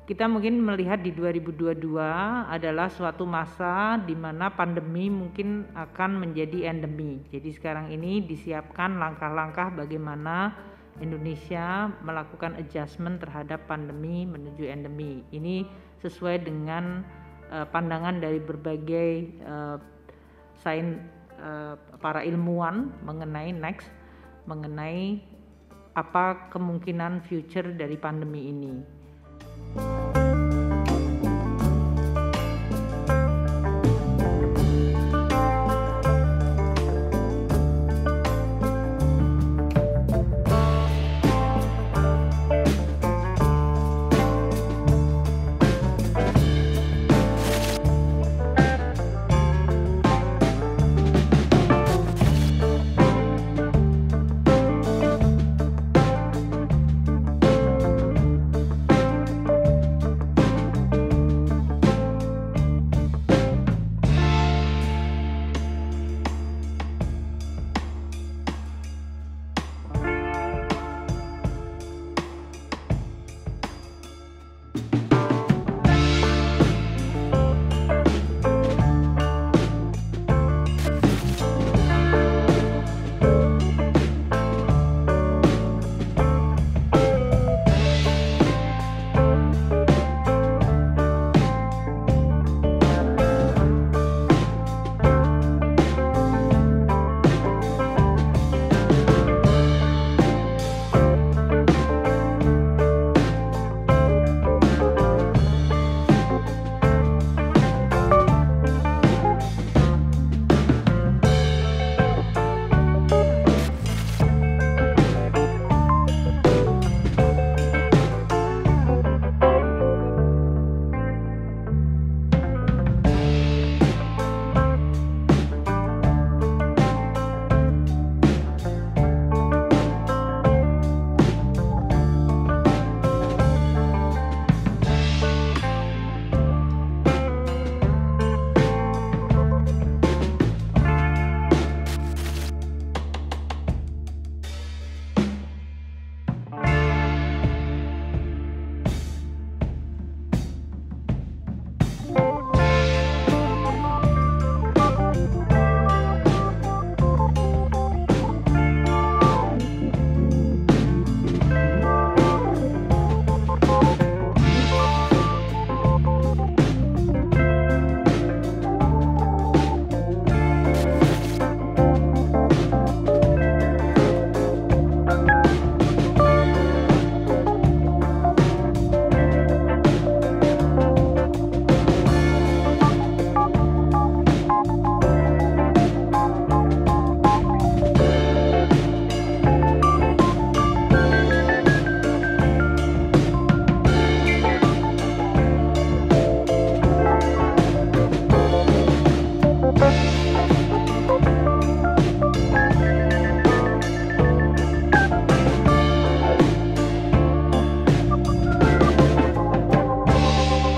kita mungkin melihat di 2022 adalah suatu masa di mana pandemi mungkin akan menjadi endemi. Jadi sekarang ini disiapkan langkah-langkah bagaimana Indonesia melakukan adjustment terhadap pandemi menuju endemi. Ini sesuai dengan pandangan dari berbagai para ilmuwan mengenai apa kemungkinan future dari pandemi ini.